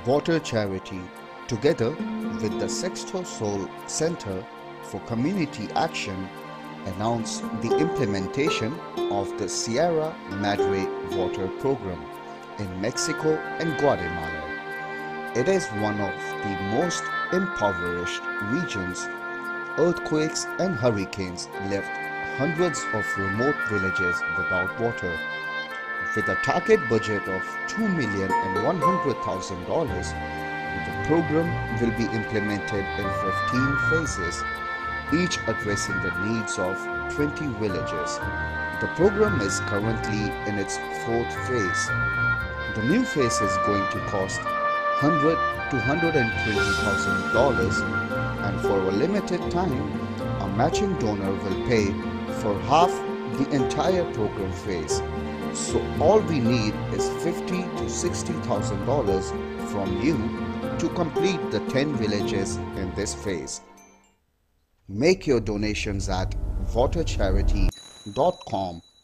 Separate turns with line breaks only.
Water Charity, together with the Sexto Sol Center for Community Action, announced the implementation of the Sierra Madre Water Program in Mexico and Guatemala. It is one of the most impoverished regions. Earthquakes and hurricanes left hundreds of remote villages without water. With a target budget of $2,100,000, the program will be implemented in 15 phases, each addressing the needs of 20 villages. The program is currently in its fourth phase. The new phase is going to cost $100,000 to $120,000, and for a limited time, a matching donor will pay for half the entire program phase. So all we need is $50,000 to $60,000 from you to complete the 10 villages in this phase. Make your donations at watercharity.com